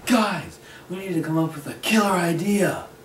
Guys, we need to come up with a killer idea.